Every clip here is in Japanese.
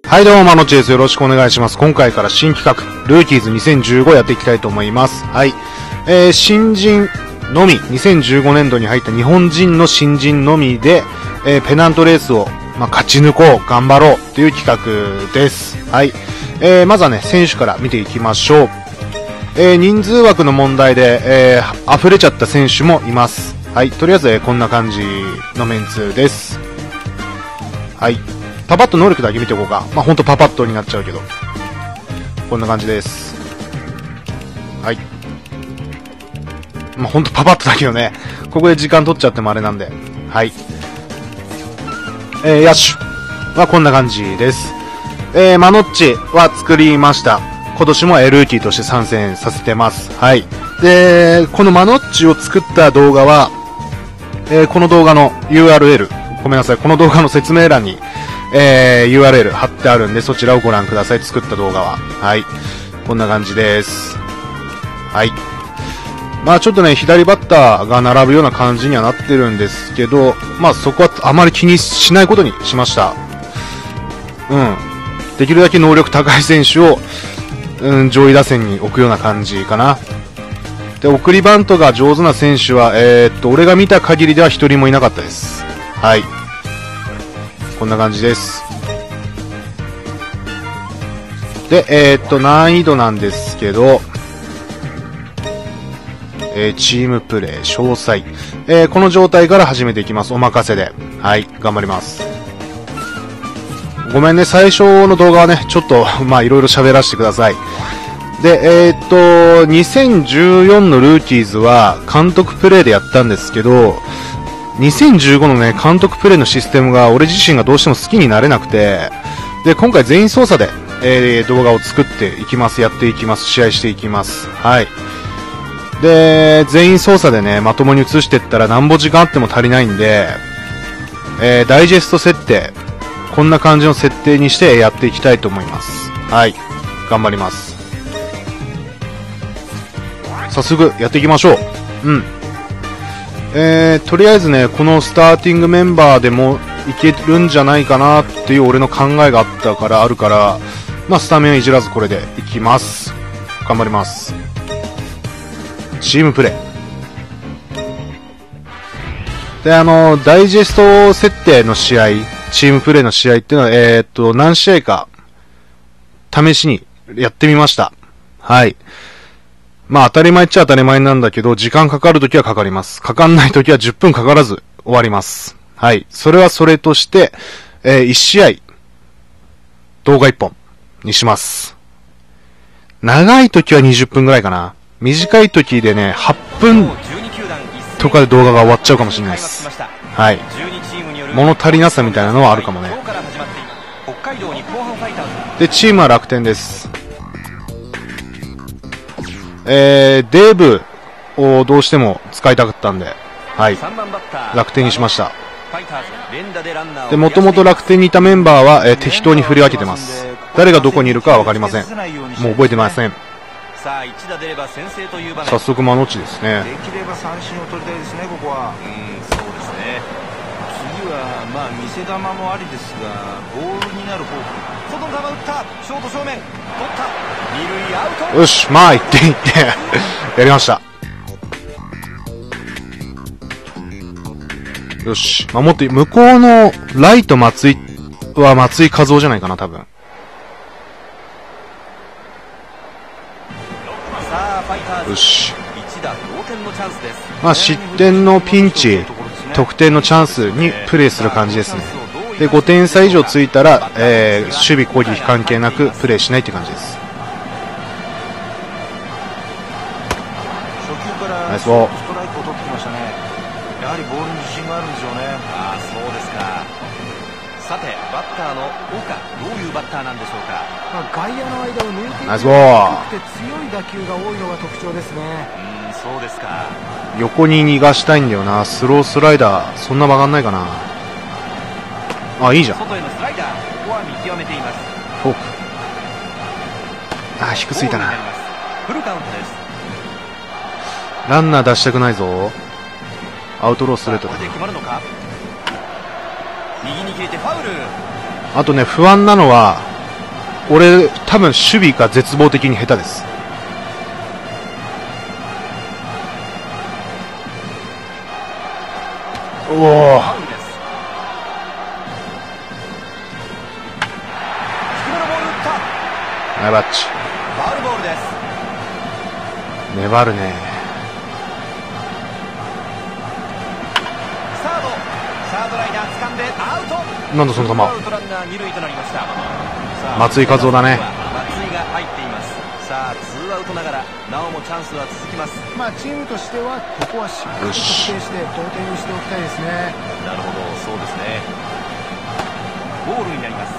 はいどうも、まのちです。よろしくお願いします。今回から新企画、ルーキーズ2015やっていきたいと思います。はい。新人のみ、2015年度に入った日本人の新人のみで、ペナントレースを、勝ち抜こう、頑張ろうという企画です。はい。まずはね、選手から見ていきましょう。人数枠の問題で、溢れちゃった選手もいます。はい。とりあえず、こんな感じのメンツです。はい。パパッと能力だけ見ておこうか。ほんとパパッとになっちゃうけど。こんな感じです。はい。ほんとパパッとだけどね。ここで時間取っちゃってもあれなんで。はい。野手はこんな感じです。マノッチは作りました。今年もルーキーとして参戦させてます。はい。で、このマノッチを作った動画は、この動画の URL、ごめんなさい、この動画の説明欄に、URL 貼ってあるんで、そちらをご覧ください。作った動画は。はい。こんな感じです。はい。ちょっとね、左バッターが並ぶような感じにはなってるんですけど、そこはあまり気にしないことにしました。できるだけ能力高い選手を、上位打線に置くような感じかな。で、送りバントが上手な選手は、俺が見た限りでは一人もいなかったです。はい。こんな感じです。で、難易度なんですけど、チームプレー、詳細。この状態から始めていきます。お任せで。はい、頑張ります。ごめんね、最初の動画はね、ちょっと、いろいろ喋らせてください。で、2014のルーキーズは、監督プレーでやったんですけど、2015のね、監督プレイのシステムが俺自身がどうしても好きになれなくて、で、今回全員操作で、動画を作っていきます、やっていきます、試合していきます。はい。で、全員操作でね、まともに映していったらなんぼ時間あっても足りないんで、ダイジェスト設定、こんな感じの設定にしてやっていきたいと思います。はい。頑張ります。早速やっていきましょう。とりあえずね、このスターティングメンバーでもいけるんじゃないかなっていう俺の考えがあるから、スタメンはいじらずこれでいきます。頑張ります。チームプレイ。で、ダイジェスト設定の試合、チームプレイの試合っていうのは、何試合か、試しにやってみました。はい。当たり前っちゃ当たり前なんだけど、時間かかるときはかかります。かかんないときは10分かからず終わります。はい。それはそれとして、1試合、動画1本にします。長いときは20分ぐらいかな。短いときでね、8分とかで動画が終わっちゃうかもしれないです。はい。物足りなさみたいなのはあるかもね。で、チームは楽天です。デーブをどうしても使いたかったんで、はい、楽天にしました。で、もともと楽天にいたメンバーは、適当に振り分けてます。誰がどこにいるかは分かりません。もう覚えてません。早速マノッチですね。できれば三振を取りたいですね、ここは。そうですね。次は見せ球もありですが、ボールになるフォーク。外の球打った。ショート正面。取った。二塁アウト。よし、行っていってやりました。よし、守って向こうのライト松井は松井和夫じゃないかな、多分。よし。失点のピンチ、得点のチャンスにプレーする感じですね。で、5点差以上ついたら、守備攻撃関係なくプレーしないって感じです。ナイスボール。ストライクを取ってきましたね。やはりボールに自信があるんでしょうね。そうですか。さて、バッターの岡、どういうバッターなんでしょうか。外野の間を抜いていって強い打球が多いのが特徴ですね。そうですか。横に逃がしたいんだよな。スロースライダー、そんな曲がんないかな。いいじゃん。外へのスライダー、ここは見極めています。フォーク。低すぎたな。フルカウントです。ランナー出したくないぞ。アウトローストレートだ。右に切れてファウル。あとね、不安なのは俺、多分守備が絶望的に下手です。おお。ナイバッチ。粘るね。なんだその球。松井稼頭だね。 松井が入っています。さあ2アウトながらなおもチャンスは続きます。 まあチームとしてはここはしっかりと徹底して同点にしておきたいですね。 なるほど、そうですね。ボールになります。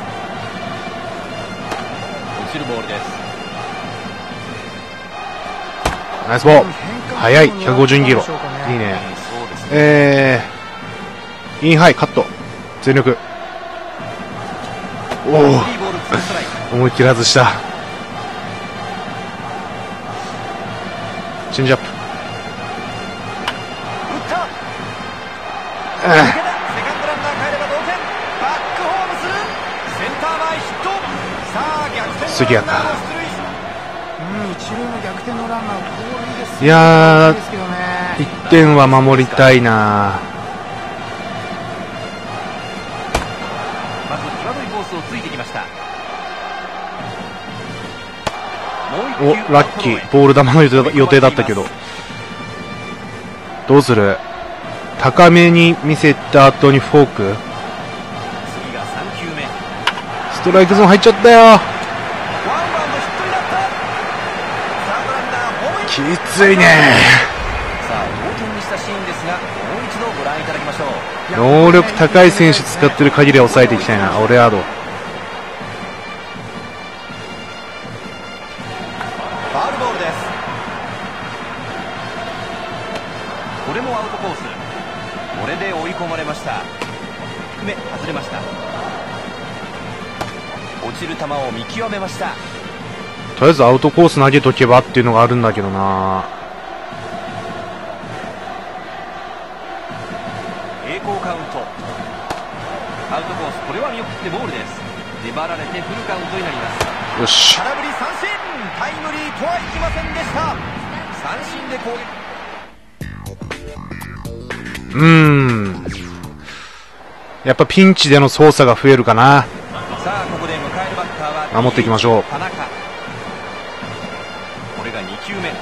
落ちるボールです。 ナイスボール。速い。152キロ。いいね。インハイカット。全力。おお。思いっきり外した。チェンジアップ。 セカンドランナー帰れば同点。バックホームする。センター前ヒット。さあ逆転。 杉谷か。 一塁の逆転のランナー盗塁です。 いやー、1点は守りたいな。 まず際どいコースをついてきました。 お、ラッキー。ボール球の予定だったけど。どうする？高めに見せた後にフォーク。 次が3球目。 ストライクゾーン入っちゃったよ。 ワンバウンドヒットになった。サードランナーホームイン。 きついね。 さあ同点にしたシーンですが、もう一度ご覧いただきましょう。 能力高い選手使ってる限りは抑えていきたいな。オレアード。 ファウルボールです。これもアウトコース。これで追い込まれました。低め外れました。落ちる球を見極めました。 とりあえずアウトコース投げとけばっていうのがあるんだけどな。 平行カウント。アウトコース、これは見送ってボールです。粘られてフルカウントになります。 よし。 空振り三振。タイムリーとはいきませんでした。三振で攻撃。 やっぱピンチでの操作が増えるかな。 さあここで迎えるバッターは守っていきましょう。 田中。これが2球目。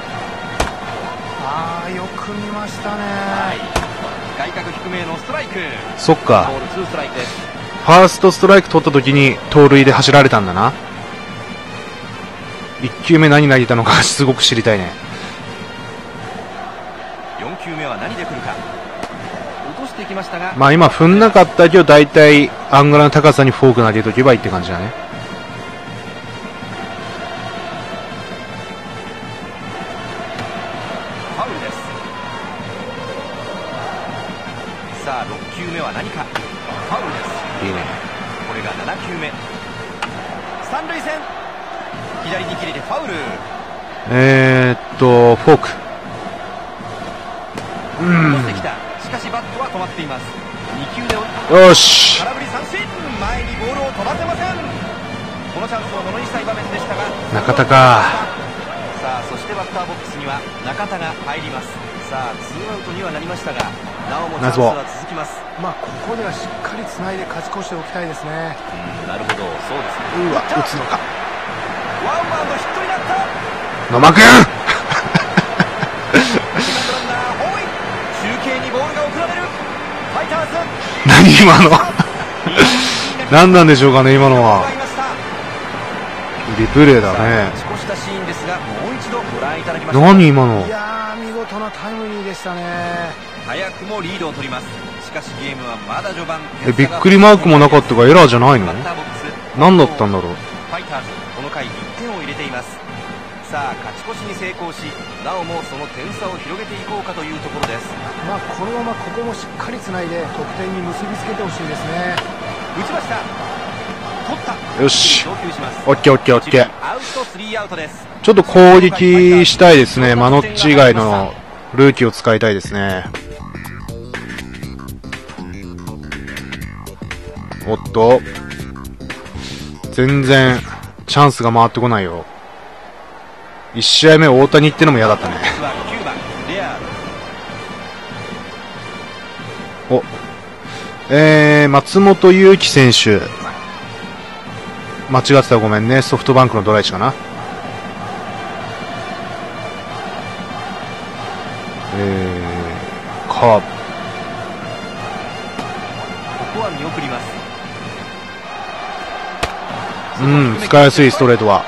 よく見ましたね。 外角低めのストライク。 そっか。 ボール2ストライクです。 ファーストストライク取った時に盗塁で走られたんだな。1球目何投げたのかすごく知りたいね。 4球目は何で来るか。落としてきましたが、 まあ今踏んなかったけど大体アングラの高さにフォーク投げとけばいいって感じだね。 ファウルです。さあ6球目は何か。ファウルです。 いいね。 これが7球目。三塁線。左に切れてファウル。 フォーク。 持ってきた。しかしバットは止まっています。2球で追い込む。 よし。 空振り三振。前にボールを飛ばせません。このチャンスをものにしたい場面でしたが、 中田か。 さあそしてバッターボックスには中田が入ります。さあ2アウトにはなりましたが、なおもチャンスは続きます。 まあここではしっかりつないで勝ち越しておきたいですね。 なるほど、そうですね。 うわ、打つのか。 ワンバウンドヒットになった。 野間くんセカンドランナーホームイン。中継にボールが送られる。ファイターズ。 何今の何なんでしょうかね、今のは。リプレイだね。 勝ち越したシーンですが、もう一度ご覧いただきましょう。 何今の。 いやー、見事なタイムリーでしたね。 早くもリードを取ります。しかしゲームはまだ序盤。 びっくりマークもなかったがエラーじゃないの？何だったんだろう。 ファイターズ、この回1点を入れています。さあ勝ち越しに成功し、なおもその点差を広げていこうかというところです。 まあこのままここもしっかりつないで得点に結びつけてほしいですね。 打ちました。取った。 よし。 送球します。 オッケーオッケーオッケー。 アウト3アウトです。 ちょっと攻撃したいですね。マノッチ以外のルーキーを使いたいですね。おっと。全然チャンスが回ってこないよ。1試合目大谷ってのも嫌だったね。お、松本裕樹選手。間違ってたらごめんね。ソフトバンクのドラ1かな。カーブ。 ここは見送ります。 うん、使いやすいストレートは。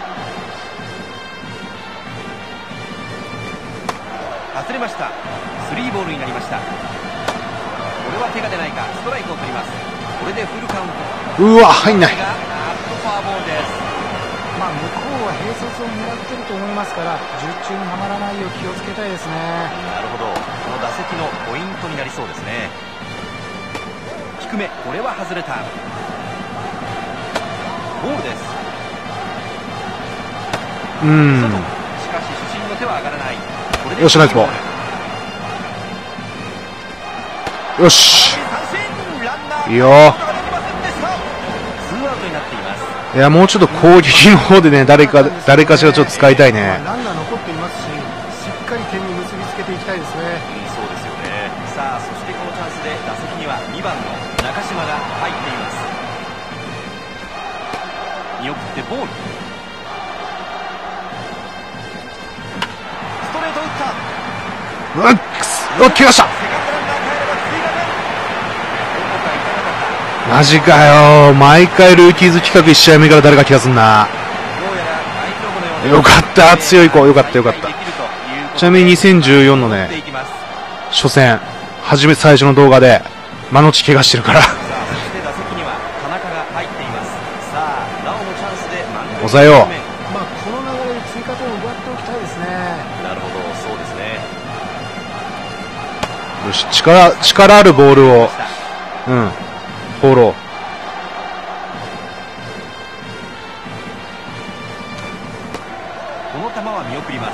外れました。スリーボールになりました。これは手が出ないか。ストライクを取ります。これでフルカウント。 うわ、入んない。 フォアボールです。 まあ向こうは併殺を狙ってると思いますから、術中にはまらないよう気をつけたいですね。 なるほど。この打席のポイントになりそうですね。低め、これは外れた。ボールです。 うん。 しかし主審の手は上がらない。これでよし、ナイスボール。よし。いいよ。いや、もうちょっと攻撃の方でね、誰かしらちょっと使いたいね。 ランナー残っていますし、しっかり点に結びつけていきたいですね。 そうですよね。さあ、そしてこのチャンスで打席には2番の中島が入っています。見送ってボール。ストレート打った。 お、来ました。マジかよ。毎回ルーキーズ企画1試合目から誰か気がすんな。よかった。強い子。よかったよかった。ちなみに2014のね、初戦最初の動画で間のち怪我してるから抑えよう。 まあこの流れで追加点を奪っておきたいですね。 なるほど、そうですね。 よし、力あるボールをフォロー。 この球は見送ります。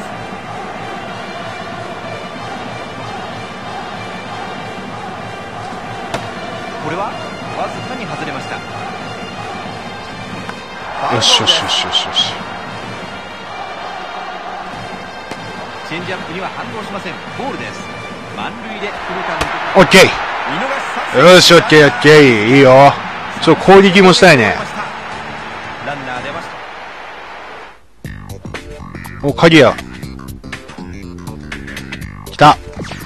これはわずかに外れました。 よしよしよしよしよし。 チェンジアップには反応しません。ボールです。満塁でフルカウント。 オッケー。よし、オッケーオッケー。いいよ。ちょっと攻撃もしたいね。 ランナー出ました。 お、鍵や。来た。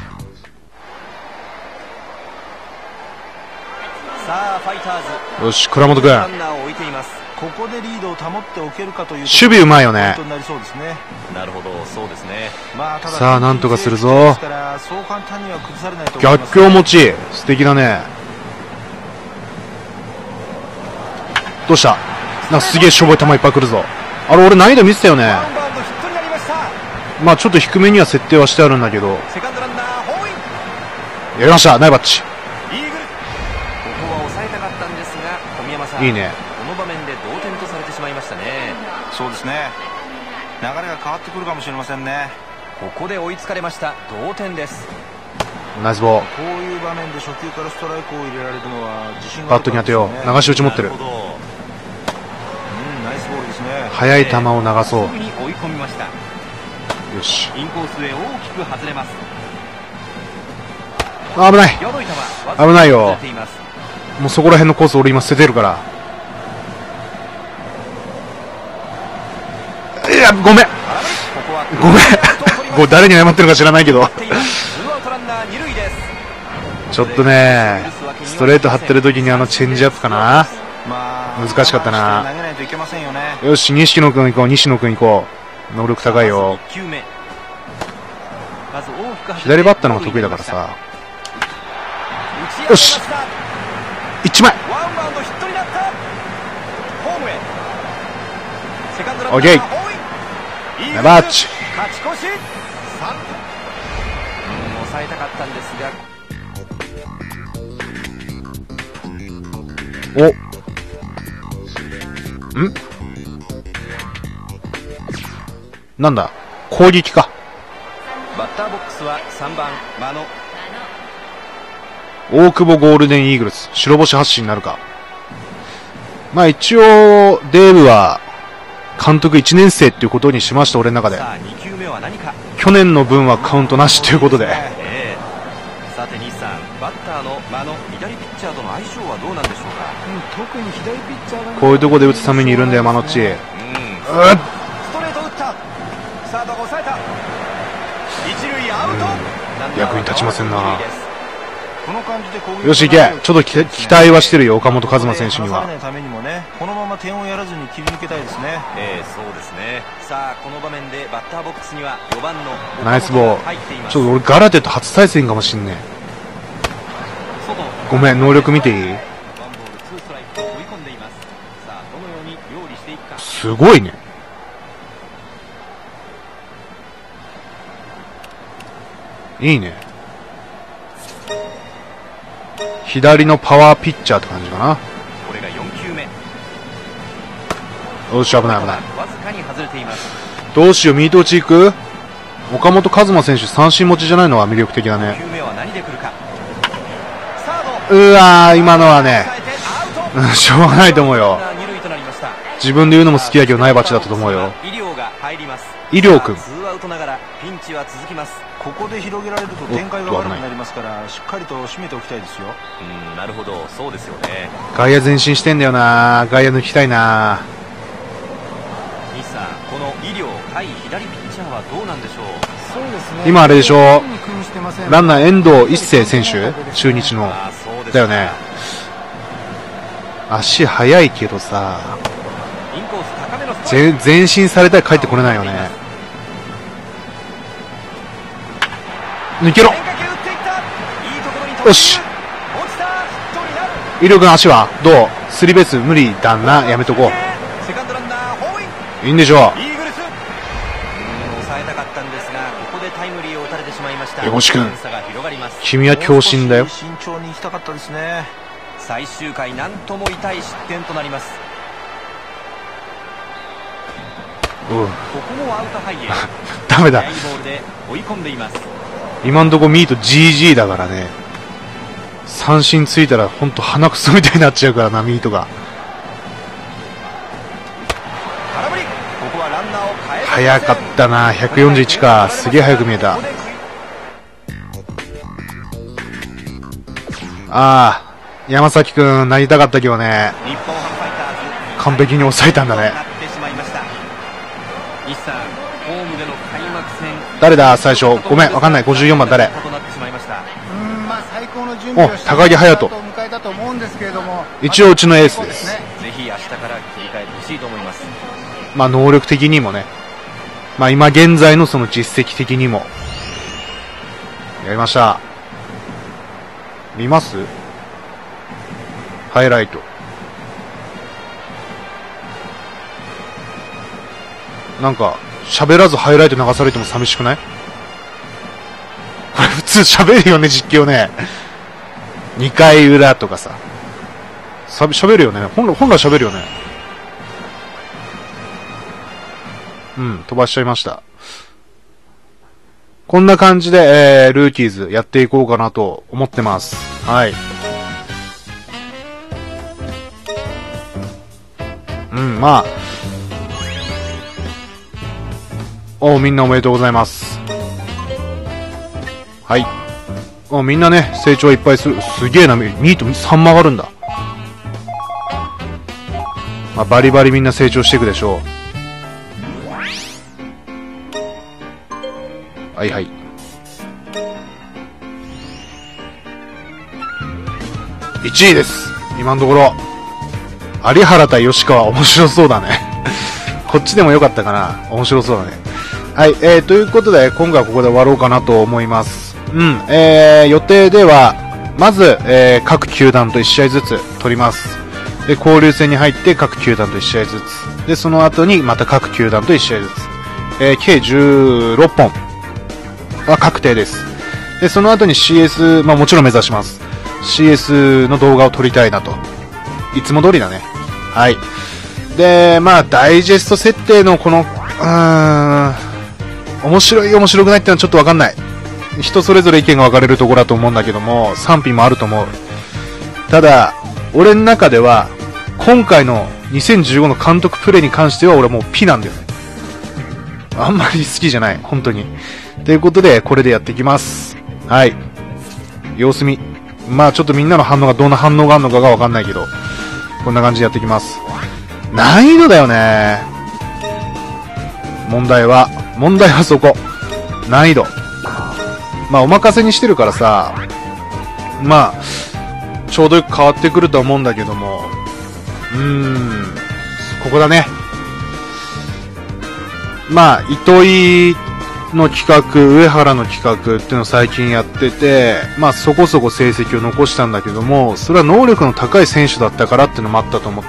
さあ、ファイターズ。 よし、倉本君。 ランナーを置いています。 ここでリードを保っておけるかという守備うまいよね。 なりそうですね。 なるほど、そうですね。 まあ、たださあ、なんとかするぞ。 そう簡単には崩されないと思います。 逆境持ち。素敵だね。どうした。なんかすげえしょぼい球いっぱい来るぞ。あれ、俺難易度見せたよね。まあちょっと低めには設定はしてあるんだけど。 セカンドランナーホーイン。 やりました。ナイバッチ。 イーグル。ここは抑えたかったんですが、小宮山さん。 いいね。 この場面で同点とされてしまいましたね。 そうですね。流れが変わってくるかもしれませんね。 ここで追いつかれました。同点です。 ナイスボール。 こういう場面で初球からストライクを入れられるのは自信があるバットに当てよう。流し打ち持ってる。 ナイスボールですね。 速い球を流そう。 すぐに追い込みました。 よし。 インコースへ大きく外れます。 危ない。危ないよ。もうそこら辺のコース俺今捨ててるから。いや、ごめん。ごめん。これ誰に謝ってるか知らないけど。ちょっとね、ストレート張ってる時にチェンジアップかな。難しかったな。よし、西野君行こう、西野君行こう。能力高いよ。左バッターの方が得意だからさ。よし、1枚。オッケー。ナイバッチ。 勝ち越し。抑えたかったんですが。 なんだ、攻撃か。 バッターボックスは3番真野。 大久保ゴールデンイーグルス白星発進になるか。まあ一応デーブは監督1年生っていうことにしました、俺の中で。 さあ2球目は何か。 去年の分はカウントなしということで。 さて西さん、バッターの左ピッチャーとの相性はどうなんでしょうか。 特に左ピッチャーが、 こういうところで打つためにいるんだよ、マノッチ。 ストレート打った。サードが抑えた。一塁アウト。 役に立ちませんな。 この感じで攻撃よし、いけ。ちょっと期待はしてるよ、岡本和真選手には。 ためにもね、このまま点をやらずに切り抜けたいですね。 そうですね。さあこの場面でバッターボックスには4番のナイスボール。ちょっと俺ガラテと初対戦かもしんねえ。ごめん、能力見ていい？すごいね。いいね。左のパワーピッチャーって感じかな。 これが4球目。 よし、危ない危ない。 わずかに外れています。 どうしよう、ミート打ち行く？岡本和真選手三振持ちじゃないのは魅力的だね。 9球目は何で来るか。 うわー、今のはね、しょうがないと思うよ。自分で言うのも好きだけどないバチだったと思うよ。 医療が入ります。 医療君。 ツーアウトながらピンチは続きます。 ここで広げられると展開が悪くなりますから、しっかりと締めておきたいですよ。 なるほど、そうですよね。 外野前進してんだよな。外野抜きたいな。 西さん、この医療対左ピッチャーはどうなんでしょう。 そうですね。 今あれでしょ、ランナー遠藤一星選手、中日のだよね。足速いけどさ、前進されたら帰ってこれないよね。抜けろ。よし。威力の足はどう？スリーベース無理だな。やめとこう。いいんでしょう。吉君、君は強心だよ。 慎重に行きたかったですね。 最終回なんとも痛い失点となります。ここもアウトハイエダメだ。 ボールで追い込んでいます。 今んとこミート GG だからね。三振ついたらほんと鼻くそみたいになっちゃうからな、ミートが。 空振り。ここはランナーを変え。 早かったな。141か。すげえ早く見えた。ああ、山崎くんなりたかったけどね。完璧に抑えたんだね。誰だ最初。ごめん、わかんない。54番誰？お、高木隼人。一応うちのエースです。 ぜひ明日から切り替えてほしいと思います。 まあ能力的にもね。まあ今現在のその実績的にも。やりました。見ます？ハイライト。なんか、喋らずハイライト流されても寂しくない？これ普通喋るよね、実況ね。2回裏とかさ。喋るよね。本来喋るよね。うん、飛ばしちゃいました。こんな感じで、ルーキーズやっていこうかなと思ってます。はい。うん、まあ。みんなおめでとうございます。はい。みんなね、成長いっぱいする。すげえな、ミート3曲がるんだ。まあ、バリバリみんな成長していくでしょう。はいはい。1位です。今のところ。有原対吉川面白そうだね。こっちでもよかったかな。面白そうだね。はい、ということで、今回はここで終わろうかなと思います。うん、予定では、まず、各球団と1試合ずつ取ります。で、交流戦に入って各球団と1試合ずつ。で、その後にまた各球団と1試合ずつ。計16本は確定です。で、その後に CS、まあもちろん目指します。CS の動画を撮りたいなと。いつも通りだね。はい。で、まあ、ダイジェスト設定のこの、面白い面白くないってのはちょっとわかんない。人それぞれ意見が分かれるところだと思うんだけども、賛否もあると思う。ただ、俺の中では、今回の 2015の監督プレイに関しては俺もうピなんだよね。あんまり好きじゃない。本当に。ということで、これでやっていきます。はい。様子見。まあちょっとみんなの反応がどんな反応があるのかがわかんないけど、こんな感じでやっていきます。難易度だよね。問題はそこ。難易度。まあお任せにしてるからさ、まあ、ちょうどよく変わってくると思うんだけども、ここだね。まあ、糸井の企画、上原の企画っていうのを最近やってて、まあそこそこ成績を残したんだけども、それは能力の高い選手だったからっていうのもあったと思って、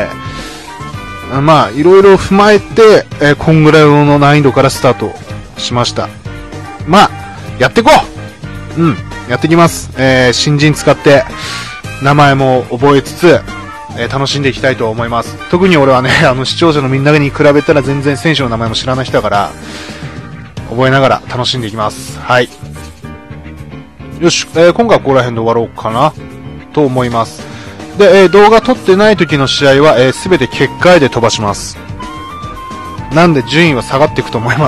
まあ、いろいろ踏まえて、こんぐらいの難易度からスタートしました。まあ、やっていこう！やっていきます。新人使って、名前も覚えつつ、楽しんでいきたいと思います。特に俺はね、視聴者のみんなに比べたら全然選手の名前も知らない人だから、覚えながら楽しんでいきます。はい。よし、今回はここら辺で終わろうかな、と思います。で、動画撮ってない時の試合は、すべて結果で飛ばします。なんで順位は下がっていくと思います。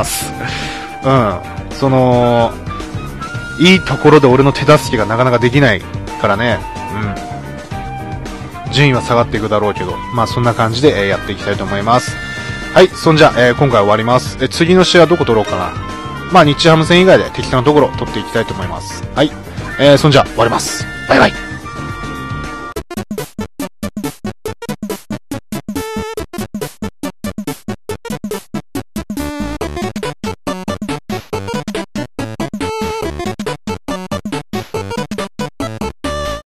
いいところで俺の手助けがなかなかできないからね。順位は下がっていくだろうけど、まあそんな感じで、やっていきたいと思います。はい、そんじゃ、今回終わります。次の試合はどこ取ろうかな。まあ日ハム戦以外で適当なところ取っていきたいと思います。はい、そんじゃ終わります。バイバイ。